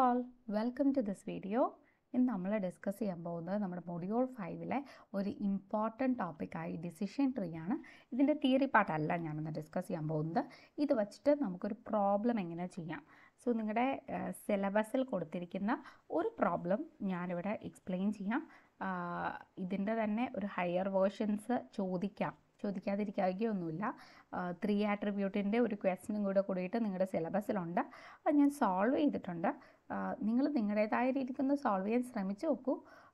all, welcome to this video. ഇന്ന് നമ്മൾ discuss ചെയ്യാൻ പോകുന്നത് നമ്മുടെ മൊഡ്യൂൾ 5-ലെ ഒരു ഇമ്പോർട്ടൻറ്റ് ടോപ്പിക്കായി ഡിസിഷൻ ട്രീ ആണ്. ഇതിൻ്റെ തിയറി പാർട്ടല്ല ഞാനിന്ന് ഡിസ്കസ് ചെയ്യാൻ പോകുന്നത്. ഇത് വച്ചിട്ട് നമുക്കൊരു പ്രോബ്ലം എങ്ങനെ ചെയ്യാം. സോ നിങ്ങളുടെ സിലബസിൽ കൊടുത്തിരിക്കുന്ന ഒരു പ്രോബ്ലം ഞാനിവിടെ എക്സ്പ്ലെയിൻ ചെയ്യാം. ഇതിൻ്റെ തന്നെ ഒരു ഹയർ വേർഷൻസ് ചോദിക്കാതിരിക്കുകയൊന്നുമില്ല. 3 ആട്രിബ്യൂട്ടിൻ്റെ ഒരു ക്വസ്റ്റ്യനും കൂടിയിട്ട് നിങ്ങളുടെ സിലബസിലുണ്ട്. അത് ഞാൻ സോൾവ് ചെയ്തിട്ടുണ്ട്. നിങ്ങൾ നിങ്ങളുടേതായ രീതിക്കൊന്ന് സോൾവ് ചെയ്യാൻ ശ്രമിച്ചു നോക്കൂ.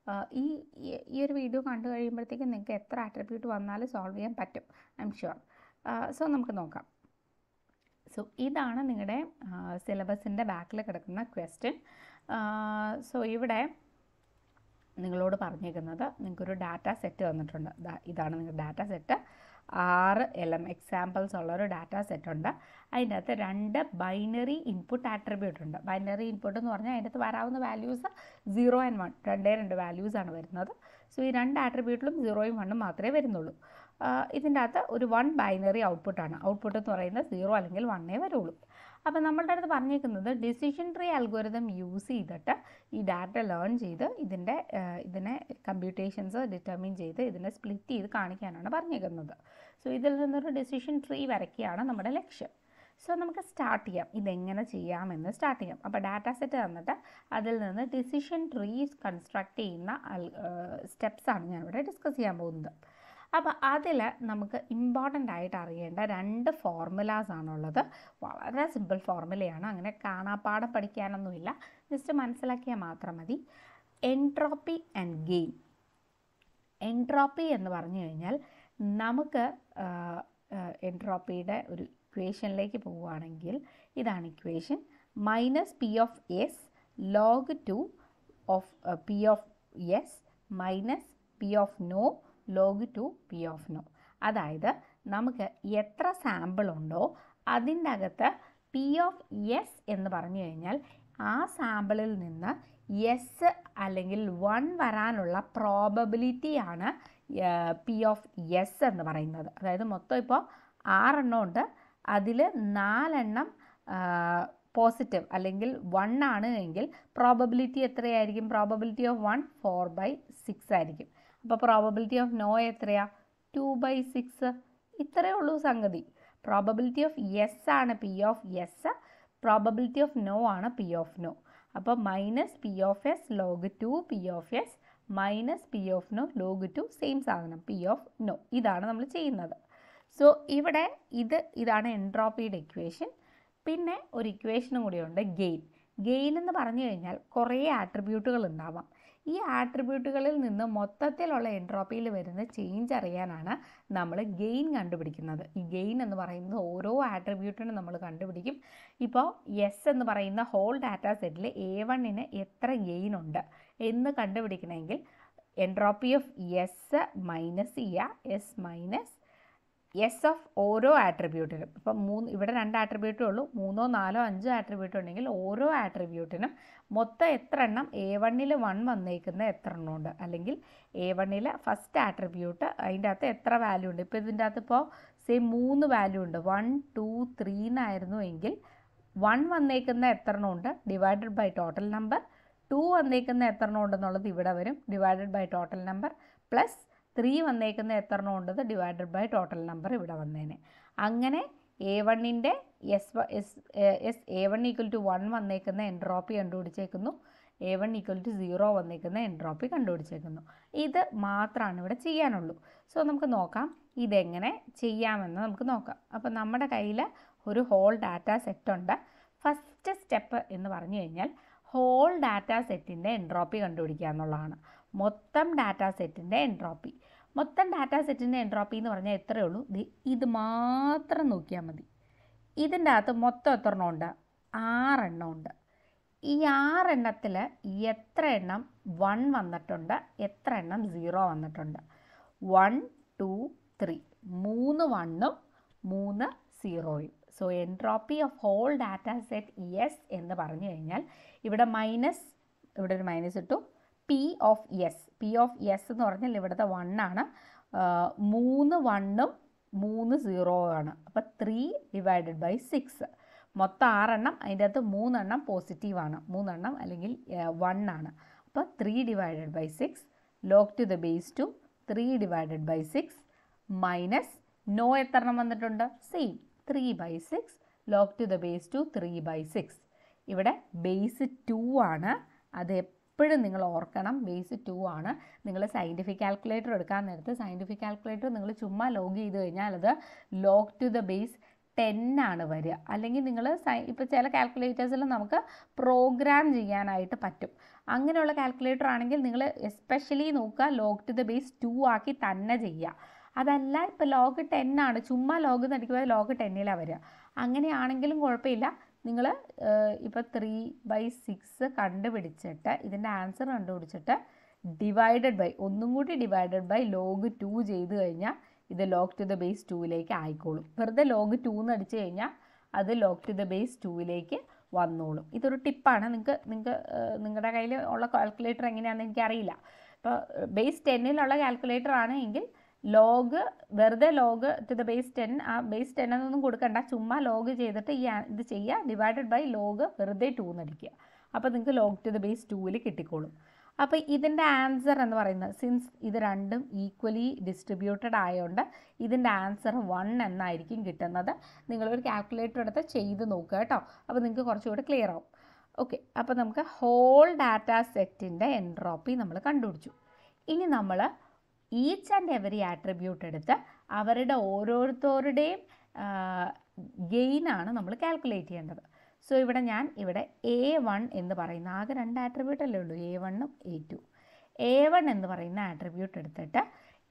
ഈ ഒരു വീഡിയോ കണ്ടു കഴിയുമ്പോഴത്തേക്കും നിങ്ങൾക്ക് എത്ര ആട്രിബ്യൂട്ട് വന്നാലും സോൾവ് ചെയ്യാൻ പറ്റും, ഐ എം ഷുവർ. സോ നമുക്ക് നോക്കാം. സോ ഇതാണ് നിങ്ങളുടെ സിലബസിൻ്റെ ബാക്കിൽ കിടക്കുന്ന ക്വസ്റ്റ്യൻ. സോ ഇവിടെ നിങ്ങളോട് പറഞ്ഞേക്കുന്നത് നിങ്ങൾക്കൊരു ഡാറ്റ സെറ്റ് തന്നിട്ടുണ്ട്. ഇതാണ് നിങ്ങളുടെ ഡാറ്റ സെറ്റ്. 6 എക്സാമ്പിൾസ് ഉള്ളൊരു ഡാറ്റ സെറ്റ് ഉണ്ട്. അതിൻ്റെ അകത്ത് 2 ബൈനറി ഇൻപുട്ട് ആട്രിബ്യൂട്ട് ഉണ്ട്. ബൈനറി ഇൻപുട്ട് എന്ന് പറഞ്ഞാൽ അതിൻ്റെ അകത്ത് വരാവുന്ന വാല്യൂസ് 0 and 1, 2 വാല്യൂസാണ് വരുന്നത്. സോ ഈ 2 ആട്രിബ്യൂട്ടിലും 0ഉം 1ഉം മാത്രമേ വരുന്നുള്ളൂ. ഇതിൻ്റെ അകത്ത് ഒരു 1 ബൈനറി ഔട്ട്പുട്ടാണ്. ഔട്ട്പുട്ട് എന്ന് പറയുന്നത് 0 അല്ലെങ്കിൽ 1 വരുള്ളൂ. അപ്പോൾ നമ്മളുടെ അടുത്ത് പറഞ്ഞേക്കുന്നത് ഡിസിഷൻ ട്രീ അൽഗോരിതം യൂസ് ചെയ്തിട്ട് ഈ ഡാറ്റ ലേൺ ചെയ്ത് ഇതിനെ കമ്പ്യൂട്ടേഷൻസ് ഡിറ്റർമിൻ ചെയ്ത് ഇതിനെ സ്പ്ലിറ്റ് ചെയ്ത് കാണിക്കാനാണ് പറഞ്ഞേക്കുന്നത്. സോ ഇതിൽ നിന്നൊരു ഡിസിഷൻ ട്രീ വരയ്ക്കുകയാണ് നമ്മുടെ ലക്ഷ്യം. സോ നമുക്ക് സ്റ്റാർട്ട് ചെയ്യാം. ഇതെങ്ങനെ ചെയ്യാമെന്ന് സ്റ്റാർട്ട് ചെയ്യാം. അപ്പോൾ ഡാറ്റ സെറ്റ് തന്നിട്ട് അതിൽ നിന്ന് ഡിസിഷൻ ട്രീ കൺസ്ട്രക്ട് ചെയ്യുന്ന സ്റ്റെപ്സാണ് ഞാനിവിടെ ഡിസ്കസ് ചെയ്യാൻ പോകുന്നത്. അപ്പോൾ അതിൽ നമുക്ക് ഇമ്പോർട്ടൻ്റ് ആയിട്ട് അറിയേണ്ട 2 ഫോർമുലാസ് ആണുള്ളത്. വളരെ സിമ്പിൾ ഫോർമുലയാണ്, അങ്ങനെ കാണാപ്പാടം പഠിക്കാനൊന്നുമില്ല, ജസ്റ്റ് മനസ്സിലാക്കിയാൽ മാത്രം മതി. Entropy and gain. എൻട്രോപ്പി എന്ന് പറഞ്ഞു കഴിഞ്ഞാൽ നമുക്ക് എൻട്രോപ്പിയുടെ ഒരു ഇക്വേഷനിലേക്ക് പോവുകയാണെങ്കിൽ ഇതാണ് equation. -P(s) log 2 of P(s) minus P(no) log 2 P(no). അതായത് നമുക്ക് എത്ര സാമ്പിൾ ഉണ്ടോ അതിൻ്റെ അകത്ത് P(s) എന്ന് പറഞ്ഞു കഴിഞ്ഞാൽ ആ സാമ്പിളിൽ നിന്ന് എസ് അല്ലെങ്കിൽ 1 വരാനുള്ള പ്രോബബിലിറ്റിയാണ് P(s) എന്ന് പറയുന്നത്. അതായത് മൊത്തം ഇപ്പോൾ 6 എണ്ണം ഉണ്ട്, അതിൽ 4 എണ്ണം പോസിറ്റീവ് അല്ലെങ്കിൽ 1 ആണ് എങ്കിൽ പ്രോബബിലിറ്റി എത്രയായിരിക്കും? പ്രോബബിലിറ്റി ഓഫ് 1 4/6 ആയിരിക്കും. അപ്പോൾ പ്രോബബിലിറ്റി ഓഫ് നോ എത്രയാ? 2/6. ഇത്രയേ ഉള്ളൂ സംഗതി. പ്രോബബിലിറ്റി ഓഫ് യെസ് ആണ് P(s), പ്രോബബിലിറ്റി ഓഫ് നോ ആണ് P(no). അപ്പോൾ -P(s) log 2 P(s) minus P(no) log 2 same സാധനം P(no). ഇതാണ് നമ്മൾ ചെയ്യുന്നത്. സോ ഇവിടെ ഇതാണ് എൻട്രോപ്പിയുടെ ഇക്വേഷൻ. പിന്നെ ഒരു ഇക്വേഷനും കൂടിയുണ്ട്, ഗെയിൻ. ഗെയിൻ എന്ന് പറഞ്ഞു കഴിഞ്ഞാൽ കുറേ ആട്രിബ്യൂട്ടുകൾ ഉണ്ടാവാം. ഈ ആട്രിബ്യൂട്ടുകളിൽ നിന്ന് മൊത്തത്തിലുള്ള എൻട്രോപ്പിയിൽ വരുന്ന ചേഞ്ച് അറിയാനാണ് നമ്മൾ ഗെയിൻ കണ്ടുപിടിക്കുന്നത്. ഈ ഗെയിൻ എന്ന് പറയുന്നത് ഓരോ ആട്രിബ്യൂട്ടിനും നമ്മൾ കണ്ടുപിടിക്കും. ഇപ്പോൾ എസ് എന്ന് പറയുന്ന ഹോൾ ഡാറ്റ സെറ്റിൽ A1-ന് എത്ര ഗെയിൻ ഉണ്ട് എന്ന് കണ്ടുപിടിക്കണമെങ്കിൽ എൻട്രോപ്പി ഓഫ് എസ് മൈനസ് ചെയ്യുക, എസ് മൈനസ് എസ് ഓഫ് ഓരോ ആട്രിബ്യൂട്ടിനും. ഇപ്പം ഇവിടെ 2 ആട്രിബ്യൂട്ടേ ഉള്ളൂ, 3, 4, 5 ആട്രിബ്യൂട്ട് ഉണ്ടെങ്കിൽ ഓരോ ആട്രിബ്യൂട്ടിനും മൊത്തം എത്ര എണ്ണം A1-ൽ 1 വന്നേക്കുന്ന എത്ര എണ്ണം ഉണ്ട്, അല്ലെങ്കിൽ A1-ൽ ഫസ്റ്റ് ആട്രിബ്യൂട്ട് അതിൻ്റെ അകത്ത് എത്ര വാല്യൂ ഉണ്ട്. ഇപ്പോൾ ഇതിൻ്റെ അകത്ത് ഇപ്പോൾ 3 വാല്യൂ ഉണ്ട്, 1, 2, 3 എന്നായിരുന്നു എങ്കിൽ 1 വന്നേക്കുന്ന എത്ര എണ്ണം ഉണ്ട് ഡിവൈഡഡ് ബൈ ടോട്ടൽ നമ്പർ, 2 വന്നേക്കുന്ന എത്ര എണ്ണം ഉണ്ടെന്നുള്ളത് ഇവിടെ വരും divided by total number, plus 3 വന്നേക്കുന്ന എത്ര എണ്ണം ഉണ്ടത് ഡിവൈഡഡ് ബൈ ടോട്ടൽ നമ്പർ ഇവിടെ വന്നേനെ. അങ്ങനെ A1-ൻ്റെ A1 ഈക്വൽ ടു 1 വന്നേക്കുന്ന എൻട്രോപ്പി കണ്ടുപിടിച്ചേക്കുന്നു, A1 ഈക്വൽ ടു 0 വന്നേക്കുന്ന എൻട്രോപ്പി കണ്ടുപിടിച്ചേക്കുന്നു. ഇത് മാത്രമാണ് ഇവിടെ ചെയ്യാനുള്ളൂ. സോ നമുക്ക് നോക്കാം ഇതെങ്ങനെ ചെയ്യാമെന്ന് നമുക്ക് നോക്കാം. അപ്പോൾ നമ്മുടെ കയ്യിൽ ഒരു ഹോൾ ഡാറ്റ സെറ്റ് ഉണ്ട്. ഫസ്റ്റ് സ്റ്റെപ്പ് എന്ന് പറഞ്ഞു കഴിഞ്ഞാൽ ഹോൾ ഡാറ്റ സെറ്റിൻ്റെ എൻട്രോപ്പി കണ്ടുപിടിക്കുക എന്നുള്ളതാണ്. മൊത്തം ഡാറ്റ സെറ്റിൻ്റെ എൻട്രോപ്പി. മൊത്തം ഡാറ്റ സെറ്റിൻ്റെ എൻട്രോപ്പി എന്ന് പറഞ്ഞാൽ എത്രയേ ഉള്ളൂ, ഇത് മാത്രം നോക്കിയാൽ മതി. ഇതിൻ്റെ അകത്ത് മൊത്തം എത്ര എണ്ണം ഉണ്ട്? 6 എണ്ണം ഉണ്ട്. ഈ 6 എണ്ണത്തിൽ എത്ര എണ്ണം 1 വന്നിട്ടുണ്ട്, എത്ര എണ്ണം 0 വന്നിട്ടുണ്ട്? 1, 2, 3, 3 1ഉം 3 0ഉം. So entropy of whole data set S എന്ന് പറഞ്ഞു കഴിഞ്ഞാൽ ഇവിടെ ഒരു മൈനസ് ഇട്ടു, P(s). P(s) എന്ന് പറഞ്ഞാൽ ഇവിടുത്തെ 1 ആണ്, 3 1ഉം 3 0 ആണ്. അപ്പോൾ 3 ഡിവൈഡഡ് ബൈ 6. മൊത്തം 6 എണ്ണം, അതിൻ്റെ അകത്ത് 3 എണ്ണം പോസിറ്റീവാണ്, 3 എണ്ണം അല്ലെങ്കിൽ 1 ആണ്. അപ്പോൾ 3 divided by 6 log to the base 2 3 divided by 6 minus നോ എത്ര എണ്ണം വന്നിട്ടുണ്ട്, same 3/6 log to the base 2 3/6. ഇവിടെ ബേസ് 2 ആണ്, അത് എപ്പോഴും നിങ്ങൾ ഓർക്കണം, ബേസ് 2 ആണ്. നിങ്ങൾ സയൻറ്റിഫിക് കാൽക്കുലേറ്റർ എടുക്കാൻ നേരത്ത് സയൻറ്റിഫിക് കാൽക്കുലേറ്റർ നിങ്ങൾ ചുമ്മാ ലോഗ് ചെയ്ത് കഴിഞ്ഞാൽ അത് ലോഗ് ടു ദ ബേസ് 10 ആണ് വരിക. അല്ലെങ്കിൽ നിങ്ങൾ ഇപ്പോൾ ചില കാൽക്കുലേറ്റേഴ്സിൽ നമുക്ക് പ്രോഗ്രാം ചെയ്യാനായിട്ട് പറ്റും. അങ്ങനെയുള്ള കാൽക്കുലേറ്റർ ആണെങ്കിൽ നിങ്ങൾ എസ്പെഷ്യലി നോക്കുക ലോഗ് ടു ദ ബേസ് 2 ആക്കി തന്നെ ചെയ്യുക. അതല്ല ഇപ്പോൾ ലോഗ് 10 ആണ്, ചുമ്മാ ലോഗ് നടിക്കുമ്പോൾ ലോഗ് 10ലാണ് വരിക. അങ്ങനെയാണെങ്കിലും കുഴപ്പമില്ല. നിങ്ങൾ ഇപ്പോൾ 3/6 കണ്ടുപിടിച്ചിട്ട് ഇതിൻ്റെ ആൻസർ കണ്ടുപിടിച്ചിട്ട് ഡിവൈഡഡ് ബൈ ഒന്നും കൂടി ഡിവൈഡഡ് ബൈ ലോഗ് 2 ചെയ്ത് കഴിഞ്ഞാൽ ഇത് ലോഗ് ടു ദ ബേസ് 2ലേക്ക് ആയിക്കോളും. വെറുതെ ലോഗ് 2 എന്ന് അടിച്ചു കഴിഞ്ഞാൽ അത് ലോഗ് ടു ദ ബേസ് 2ലേക്ക് വന്നോളും. ഇതൊരു ടിപ്പാണ്. നിങ്ങളുടെ കയ്യിൽ ഉള്ള കാൽക്കുലേറ്റർ എങ്ങനെയാണെന്ന് എനിക്കറിയില്ല. ഇപ്പോൾ ബേസ് 10ലുള്ള കാൽക്കുലേറ്റർ ആണ് എങ്കിൽ ലോഗ് വെറുതെ ലോഗ് ടു ദ ബേസ് 10, ആ ബേസ് 10 എന്നൊന്നും കൊടുക്കണ്ട, ചുമ്മാ ലോഗ് ചെയ്തിട്ട് ഇത് ചെയ്യുക, ഡിവൈഡഡ് ബൈ ലോഗ് വെറുതെ 2 എന്നടിക്കുക. അപ്പോൾ നിങ്ങൾക്ക് ലോഗ് ടു ദ ബേസ് 2ൽ കിട്ടിക്കോളും. അപ്പോൾ ഇതിൻ്റെ ആൻസർ എന്ന് പറയുന്നത്, സിൻസ് ഇത് രണ്ടും ഈക്വലി ഡിസ്ട്രിബ്യൂട്ടഡ് ആയതുകൊണ്ട് ഇതിൻ്റെ ആൻസർ 1 എന്നായിരിക്കും കിട്ടുന്നത്. നിങ്ങളൊരു കാൽക്കുലേറ്റർ എടുത്ത് ചെയ്ത് നോക്കുക കേട്ടോ. അപ്പോൾ നിങ്ങൾക്ക് കുറച്ചുകൂടി ക്ലിയർ ആവും. ഓക്കെ, അപ്പോൾ നമുക്ക് ഹോൾ ഡാറ്റ സെറ്റിൻ്റെ എൻട്രോപ്പി നമ്മൾ കണ്ടുപിടിച്ചു. ഇനി നമ്മൾ ഈച്ച് ആൻഡ് എവറി ആട്രിബ്യൂട്ട് എടുത്ത് അവരുടെ ഓരോരുത്തരുടെയും ഗെയിനാണ് നമ്മൾ കാൽക്കുലേറ്റ് ചെയ്യേണ്ടത്. സോ ഇവിടെ ഞാൻ A1 എന്ന് പറയുന്ന ആകെ 2 ആട്രിബ്യൂട്ടല്ലേ ഉള്ളൂ, A1ഉം A2. A1 എന്ന് പറയുന്ന ആട്രിബ്യൂട്ട് എടുത്തിട്ട്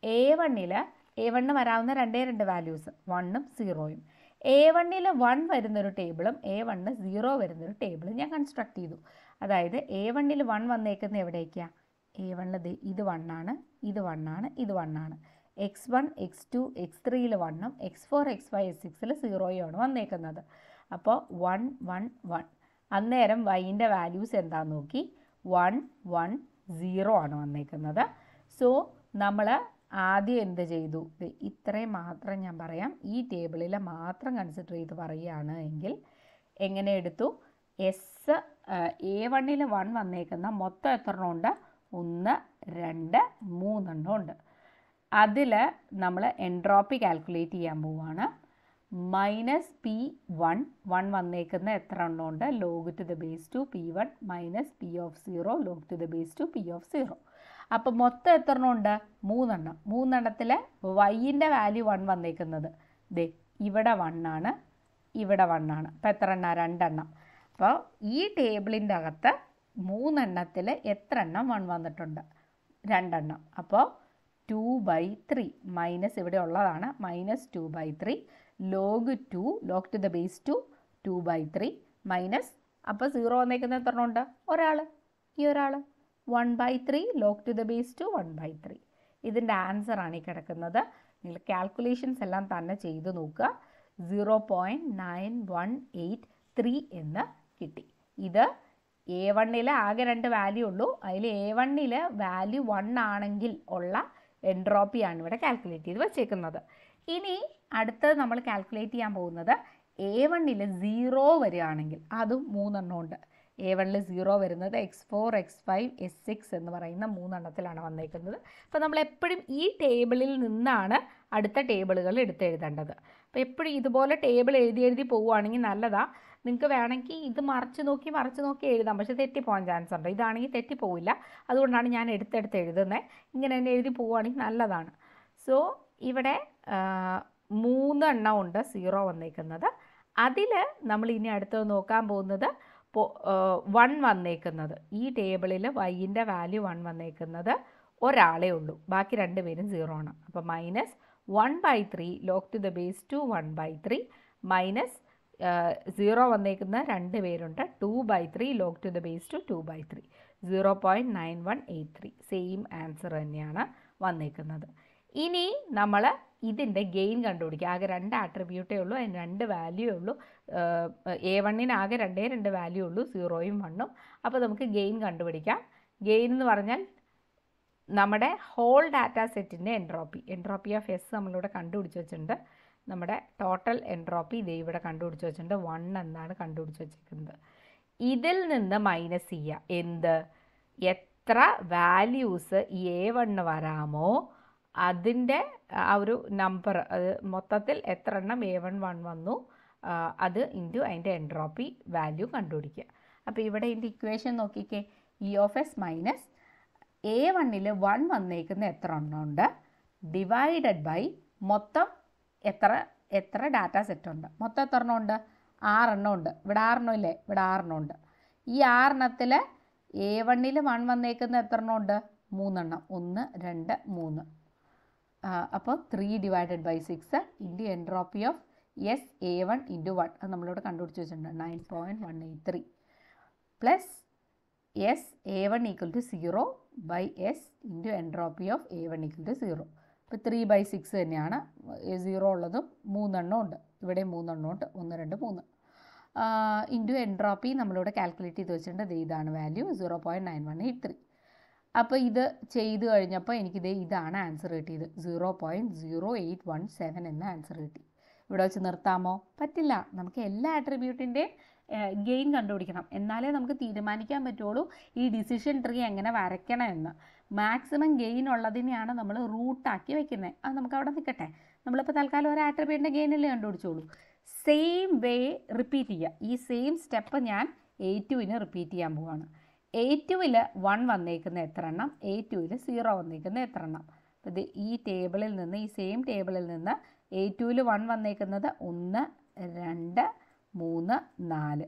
A1 വരാവുന്ന 2 വാല്യൂസ് 1ഉം 0ഉം. A1ൽ 1 വരുന്നൊരു ടേബിളും A1 0 വരുന്നൊരു ടേബിളും ഞാൻ കൺസ്ട്രക്ട് ചെയ്തു. അതായത് A1ൽ 1 വന്നേക്കുന്ന എവിടേക്കാണ്, A1 ഇത് 1 ആണ്, ഇത് 1 ആണ്, ഇത് 1 ആണ്. x1 x2 x3ൽ 1ഉം x4 x5 x6ൽ 0യുമാണ് വന്നേക്കുന്നത്. അപ്പോൾ 1 1 1. അന്നേരം y-ൻ്റെ വാല്യൂസ് എന്താണെന്ന് നോക്കി, 1 1 0 ആണ് വന്നേക്കുന്നത്. സോ നമ്മൾ ആദ്യം എന്ത് ചെയ്തു, ഇത്രയും മാത്രം ഞാൻ പറയാം, ഈ ടേബിളിൽ മാത്രം കൺസിഡർ ചെയ്ത് പറയുകയാണ് എങ്കിൽ എങ്ങനെ എടുത്തു, A1ൽ 1 വന്നേക്കുന്ന മൊത്തം എത്ര എണ്ണം ഉണ്ട്, 1 2 3 എണ്ണം ഉണ്ട്. അതിൽ നമ്മൾ എൻട്രോപ്പി കാൽക്കുലേറ്റ് ചെയ്യാൻ പോവുകയാണ്. -P1 വന്നേക്കുന്ന എത്ര എണ്ണം ഉണ്ട്, log to the base 2 P1 minus P of 0 log to the base 2 P of 0. അപ്പോൾ മൊത്തം എത്ര എണ്ണം ഉണ്ട്, 3 എണ്ണം. 3 എണ്ണത്തിൽ y-ൻ്റെ വാല്യൂ 1 വന്നേക്കുന്നത് ഇവിടെ 1 ആണ്, ഇവിടെ 1 ആണ്. അപ്പോൾ എത്ര എണ്ണം, 2 എണ്ണം. അപ്പോൾ ഈ ടേബിളിൻ്റെ അകത്ത് 3 എണ്ണത്തിൽ എത്ര എണ്ണം 1 വന്നിട്ടുണ്ട്, 2 എണ്ണം. അപ്പോൾ 2/3 മൈനസ് ഇവിടെ ഉള്ളതാണ്, -2/3 log 2 log to the base 2 2/3 minus, അപ്പോൾ 0 വന്നേക്കുന്ന എത്ര എണ്ണം ഉണ്ട്, ഈ ഒരാൾ 1/3 ലോഗ് ടു ദ ബേസ് 2 1/3. ഇതിൻ്റെ ആൻസറാണ് ഈ കിടക്കുന്നത്. നിങ്ങൾ കാൽക്കുലേഷൻസ് എല്ലാം തന്നെ ചെയ്ത് നോക്കുക. 0.9183 എന്ന് കിട്ടി. ഇത് A1ൽ ആകെ 2 വാല്യൂ ഉള്ളൂ. അതിൽ A1ൽ വാല്യൂ 1 ആണെങ്കിൽ ഉള്ള എൻട്രോപ്പിയാണ് ഇവിടെ കാൽക്കുലേറ്റ് ചെയ്ത് വെച്ചേക്കുന്നത്. ഇനി അടുത്തത് നമ്മൾ കാൽക്കുലേറ്റ് ചെയ്യാൻ പോകുന്നത് A1ൽ 0 വരികയാണെങ്കിൽ, അതും 3 എണ്ണം ഉണ്ട്. A1ൽ 0 വരുന്നത് x4 x5 s6 എന്ന് പറയുന്ന 3 എണ്ണത്തിലാണ് വന്നേക്കുന്നത്. അപ്പോൾ നമ്മൾ എപ്പോഴും ഈ ടേബിളിൽ നിന്നാണ് അടുത്ത ടേബിളുകൾ എടുത്തെഴുതേണ്ടത്. അപ്പോൾ എപ്പോഴും ഇതുപോലെ ടേബിൾ എഴുതി പോവുകയാണെങ്കിൽ നല്ലതാണ്. നിങ്ങൾക്ക് വേണമെങ്കിൽ ഇത് മറിച്ച് നോക്കി എഴുതാം, പക്ഷേ തെറ്റിപ്പോകാൻ ചാൻസ് ഉണ്ട്. ഇതാണെങ്കിൽ തെറ്റിപ്പോവില്ല, അതുകൊണ്ടാണ് ഞാൻ എടുത്തെടുത്ത് എഴുതുന്നത്. ഇങ്ങനെ തന്നെ എഴുതി പോവുകയാണെങ്കിൽ നല്ലതാണ്. സോ ഇവിടെ 3 എണ്ണം ഉണ്ട് 0 വന്നേക്കുന്നത്. അതിൽ നമ്മൾ ഇനി അടുത്തത് നോക്കാൻ പോകുന്നത് 1 വന്നേക്കുന്നത്. ഈ ടേബിളിൽ y-ൻ്റെ വാല്യൂ 1 വന്നേക്കുന്നത് ഒരാളേ ഉള്ളൂ, ബാക്കി 2 പേരും 0 ആണ്. അപ്പോൾ -1/3 log to the base 2 1/3 minus 0 വന്നേക്കുന്ന 2 പേരുണ്ട്, 2/3 log to the base 2 2/3 0.9183. Same answer തന്നെയാണ് വന്നേക്കുന്നത്. ഇനി നമ്മൾ ഇതിൻ്റെ ഗെയിൻ കണ്ടുപിടിക്കുക. ആകെ 2 ആട്രിബ്യൂട്ടേ ഉള്ളൂ, അതിന് 2 വാല്യൂ ഉള്ളൂ. A1ന് ആകെ 2 വാല്യൂ ഉള്ളൂ, 0ഉം 1ഉം. അപ്പോൾ നമുക്ക് ഗെയിൻ കണ്ടുപിടിക്കാം. ഗെയിൻ എന്ന് പറഞ്ഞാൽ നമ്മുടെ ഹോൾ ഡാറ്റ സെറ്റിൻ്റെ എൻട്രോപ്പി ഓഫ് S നമ്മളിവിടെ കണ്ടുപിടിച്ച് വെച്ചിട്ടുണ്ട്. നമ്മുടെ ടോട്ടൽ എൻട്രോപ്പി ഇതേ ഇവിടെ കണ്ടുപിടിച്ച് വെച്ചിട്ടുണ്ട് 1 എന്നാണ് കണ്ടുപിടിച്ച് വെച്ചിരിക്കുന്നത്. ഇതിൽ നിന്ന് മൈനസ് ചെയ്യുക. എന്ത്? എത്ര വാല്യൂസ് ഈ A1 വരാമോ അതിൻ്റെ ആ ഒരു നമ്പർ, അത് മൊത്തത്തിൽ എത്ര എണ്ണം A11 വന്നു അത് ഇൻറ്റു അതിൻ്റെ എൻട്രോപ്പി വാല്യൂ കണ്ടുപിടിക്കുക. അപ്പോൾ ഇവിടെ ഇതിൻ്റെ ഇക്വേഷൻ നോക്കിക്കേ. E of S minus A1 1 വന്നേക്കുന്ന എത്ര എണ്ണം ഉണ്ട് ഡിവൈഡഡ് ബൈ മൊത്തം എത്ര ഡാറ്റ സെറ്റ് ഉണ്ട്. മൊത്തം എത്ര എണ്ണം ഉണ്ട്? 6 എണ്ണം ഉണ്ട്. ഇവിടെ 6 എണ്ണം ഇല്ലേ? ഇവിടെ 6 എണ്ണം ഉണ്ട്. ഈ 6 എണ്ണത്തിൽ A1 1 വന്നേക്കുന്ന എത്ര എണ്ണം ഉണ്ട്? 3 എണ്ണം. 1 2 3. അപ്പോൾ 3 divided by 6 into entropy of S A1 into 1 അത് നമ്മളിവിടെ കണ്ടുപിടിച്ച് വെച്ചിട്ടുണ്ട് 9.183 plus S A1 equal to 0 by S into entropy of A1 equal to 0. ഇപ്പോൾ 3/6 തന്നെയാണ്. 0 ഉള്ളതും 3 എണ്ണം ഉണ്ട്. ഇവിടെ 3 എണ്ണം ഉണ്ട്. 1 2 3 ഇൻറ്റു എൻട്രോപ്പി നമ്മളിവിടെ കാൽക്കുലേറ്റ് ചെയ്ത് വെച്ചിട്ടുണ്ട്. ഇതാണ് വാല്യൂ 0.9183. അപ്പോൾ ഇത് ചെയ്ത് കഴിഞ്ഞപ്പോൾ ഇതാണ് ആൻസർ കിട്ടിയത്. 0.0817 എന്ന ആൻസർ കിട്ടി. ഇവിടെ വെച്ച് നിർത്താമോ? പറ്റില്ല. നമുക്ക് എല്ലാ ആട്രിബ്യൂട്ടിൻ്റെയും ഗെയിൻ കണ്ടുപിടിക്കണം. എന്നാലേ നമുക്ക് തീരുമാനിക്കാൻ പറ്റുള്ളൂ ഈ ഡിസിഷൻ ട്രീ എങ്ങനെ വരയ്ക്കണമെന്ന്. മാക്സിമം ഗെയിൻ ഉള്ളതിനെയാണ് നമ്മൾ റൂട്ടാക്കി വെക്കുന്നത്. അത് നമുക്ക് അവിടെ നിൽക്കട്ടെ. നമ്മളിപ്പോൾ തൽക്കാലം ഒരു ആട്രിബ്യൂട്ടിൻ്റെ ഗെയിനല്ലേ കണ്ടുപിടിച്ചോളൂ. സെയിം വേ റിപ്പീറ്റ് ചെയ്യുക. ഈ സെയിം സ്റ്റെപ്പ് ഞാൻ A2 റിപ്പീറ്റ് ചെയ്യാൻ പോവുകയാണ്. A2 1 വന്നേക്കുന്ന എത്ര എണ്ണം, A2 0 വന്നേക്കുന്ന എത്ര എണ്ണം. അപ്പോൾ ഇത് ഈ ടേബിളിൽ നിന്ന്, ഈ സെയിം ടേബിളിൽ നിന്ന് A2 1 വന്നേക്കുന്നത് 1 2 3 4.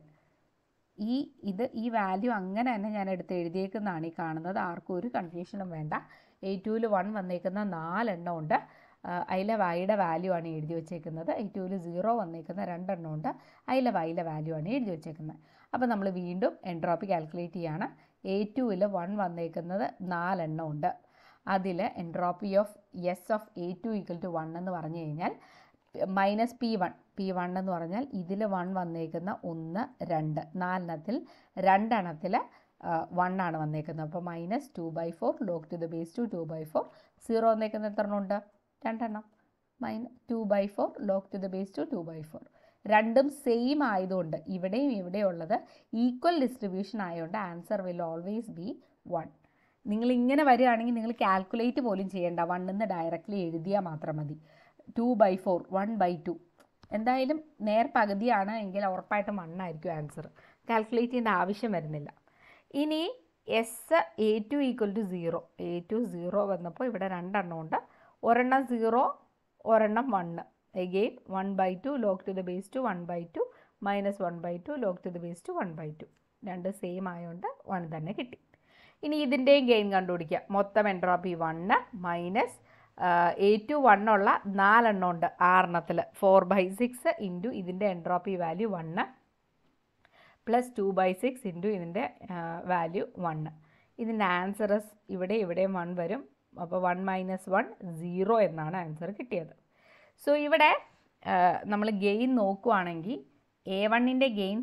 ഈ വാല്യൂ അങ്ങനെ തന്നെ ഞാൻ എടുത്ത് എഴുതിയേക്കുന്നതാണ് ഈ കാണുന്നത്. ആർക്കും ഒരു കൺഫ്യൂഷനും വേണ്ട. A2 1 വന്നേക്കുന്ന 4 എണ്ണം ഉണ്ട്. അതിലെ വൈയുടെ വാല്യൂ ആണ് എഴുതി വെച്ചേക്കുന്നത്. A2 0 വന്നേക്കുന്ന 2 എണ്ണം ഉണ്ട്. അതിലെ വൈയുടെ വാല്യൂ ആണ് എഴുതി വെച്ചേക്കുന്നത്. അപ്പോൾ നമ്മൾ വീണ്ടും എൻട്രോപ്പി കാൽക്കുലേറ്റ് ചെയ്യുകയാണ്. A2 1 വന്നേക്കുന്നത് 4 എണ്ണം ഉണ്ട്. അതിൽ entropy of S of A2 equal to 1 എന്ന് പറഞ്ഞു കഴിഞ്ഞാൽ മൈനസ് P1 എന്ന് പറഞ്ഞാൽ ഇതിൽ 1 വന്നേക്കുന്ന 1 2 4 2 1 ആണ് വന്നേക്കുന്നത്. അപ്പോൾ minus 2/4 log to the base 2/4. 0 വന്നേക്കുന്ന എത്ര എണ്ണം ഉണ്ട്? 2 എണ്ണം. -2/4 ലോഗ് ടു ദ ബേസ് 2/4. രണ്ടും സെയിം ആയതുകൊണ്ട് ഇവിടെയും ഇവിടെയുള്ളത് ഈക്വൽ ഡിസ്ട്രിബ്യൂഷൻ ആയതുകൊണ്ട് ആൻസർ വിൽ ഓൾവേസ് ബി 1. നിങ്ങളിങ്ങനെ വരികയാണെങ്കിൽ നിങ്ങൾ കാൽക്കുലേറ്റ് പോലും ചെയ്യേണ്ട. 1 ഡയറക്റ്റ്ലി എഴുതിയാൽ മാത്രം മതി. 2/4 1/2 എന്തായാലും നേർ പകുതിയാണ് എങ്കിൽ ഉറപ്പായിട്ടും 1 ആയിരിക്കും ആൻസർ. കാൽക്കുലേറ്റ് ചെയ്യേണ്ട ആവശ്യം വരുന്നില്ല. ഇനി S A2 equal to 0. A2 0 വന്നപ്പോൾ ഇവിടെ 2 എണ്ണം ഉണ്ട്. ഒരെണ്ണം 0 ഒരെണ്ണം 1. Again 1/2 log to the base 2 1/2 minus 1/2 log to the base 2 1/2. രണ്ട് സെയിം ആയതുകൊണ്ട് 1 തന്നെ കിട്ടി. ഇനി ഇതിൻ്റെയും ഗെയിൻ കണ്ടുപിടിക്കുക. മൊത്തം എൻട്രോപ്പി 1 മൈനസ് A2 1 ഉള്ള 4 എണ്ണം ഉണ്ട് 6 എണ്ണത്തിൽ 4/6 ഇൻറ്റു ഇതിൻ്റെ എൻട്രോപ്പി വാല്യൂ 1 പ്ലസ് 2/6 ഇൻറ്റു ഇതിൻ്റെ വാല്യൂ 1. ഇതിൻ്റെ ആൻസറസ് ഇവിടെയും 1 വരും. അപ്പോൾ 1 - 1 0 എന്നാണ് ആൻസർ കിട്ടിയത്. സോ ഇവിടെ നമ്മൾ ഗെയിൻ നോക്കുകയാണെങ്കിൽ A1 ഗെയിൻ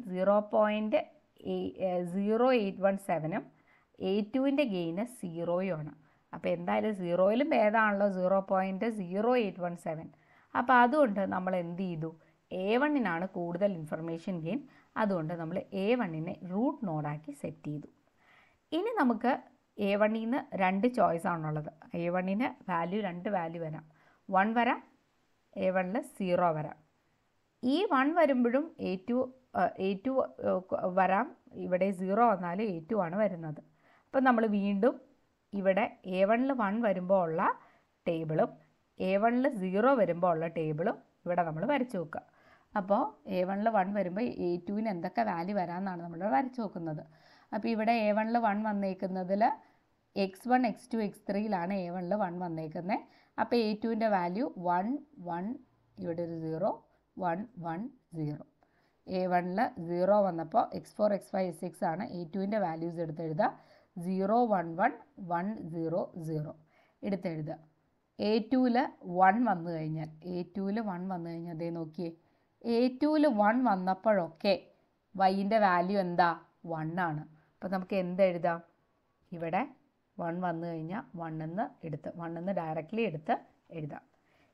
0.0817 A2 ഗെയിന് 0 അപ്പോൾ എന്തായാലും 0യിലും ഭേദമാണല്ലോ 0.0817. അപ്പോൾ അതുകൊണ്ട് നമ്മൾ എന്ത് ചെയ്തു? A1 കൂടുതൽ ഇൻഫർമേഷൻ ഗെയിൻ. അതുകൊണ്ട് നമ്മൾ A1 റൂട്ട് നോഡാക്കി സെറ്റ് ചെയ്തു. ഇനി നമുക്ക് A1 2 ചോയ്സ് ആണുള്ളത്. A1 വാല്യൂ 2 വാല്യൂ വരാം. 1 വരാം, A1 0 വരാം. ഈ 1 വരുമ്പോഴും A2 വരാം. ഇവിടെ 0 വന്നാൽ A2 ആണ് വരുന്നത്. അപ്പം നമ്മൾ വീണ്ടും ഇവിടെ A1 1 വരുമ്പോൾ ഉള്ള ടേബിളും A1 0 വരുമ്പോൾ ഉള്ള ടേബിളും ഇവിടെ നമ്മൾ വരച്ച് നോക്കുക. അപ്പോൾ A1 1 വരുമ്പോൾ A2 എന്തൊക്കെ വാല്യൂ വരാമെന്നാണ് നമ്മൾ വരച്ച് നോക്കുന്നത്. അപ്പോൾ ഇവിടെ A1 1 വന്നേക്കുന്നതിൽ x1 x2 x3യിലാണ് A1 1 വന്നേക്കുന്നത്. അപ്പോൾ A2 വാല്യൂ 1 1 ഇവിടെ ഒരു 0 1 1 0. A1 0 വന്നപ്പോൾ x4 x5 x6 ആണ്. A2 values എടുത്തെഴുതുക. 0 1 1 1 0 0 എടുത്തെഴുതുക. A2 1 വന്നു കഴിഞ്ഞാൽ അതേ നോക്കിയേ, A2 1 വന്നപ്പോഴൊക്കെ വൈൻ്റെ വാല്യൂ എന്താ? 1 ആണ്. അപ്പോൾ നമുക്ക് എന്തെഴുതാം? ഇവിടെ 1 വന്നു കഴിഞ്ഞാൽ 1 എന്ന് ഡയറക്റ്റ്ലി എടുത്ത് എഴുതാം.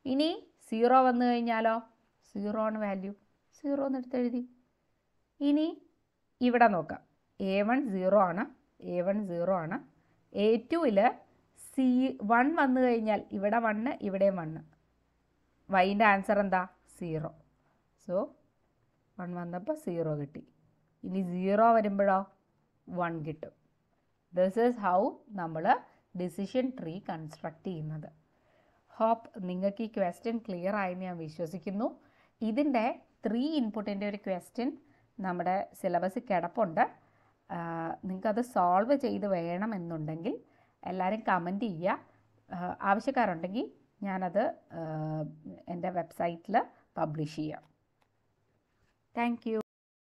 ഇനി 0 വന്നു കഴിഞ്ഞാലോ 0 ആണ് വാല്യൂ, 0 എന്ന് എടുത്തെഴുതി. ഇനി ഇവിടെ നോക്കാം, A1 0 ആണ്, A1 0 ആണ്. A2ൽ C1 വന്നു കഴിഞ്ഞാൽ ഇവിടെ 1 ഇവിടെയും 1, വൈൻ്റെ ആൻസർ എന്താ 0. സോ 1 വന്നപ്പോൾ 0 കിട്ടി. ഇനി 0 വരുമ്പോഴോ 1 കിട്ടും. ദിസ് ഈസ് ഹൗ നമ്മൾ ഡിസിഷൻ ട്രീ കൺസ്ട്രക്റ്റ് ചെയ്യുന്നത്. ഹോപ്പ് നിങ്ങൾക്ക് ഈ ക്വസ്റ്റ്യൻ ക്ലിയർ ആയെന്ന് ഞാൻ വിശ്വസിക്കുന്നു. ഇതിൻ്റെ 3 ഇൻപുട്ടിൻ്റെ ഒരു ക്വസ്റ്റ്യൻ നമ്മുടെ സിലബസിൽ കിടപ്പുണ്ട്. നിങ്ങൾക്കത് സോൾവ് ചെയ്ത് വേണമെന്നുണ്ടെങ്കിൽ എല്ലാവരും കമൻറ്റ് ചെയ്യുക. ആവശ്യക്കാരുണ്ടെങ്കിൽ ഞാനത് എൻ്റെ വെബ്സൈറ്റിൽ പബ്ലിഷ് ചെയ്യാം. Thank U.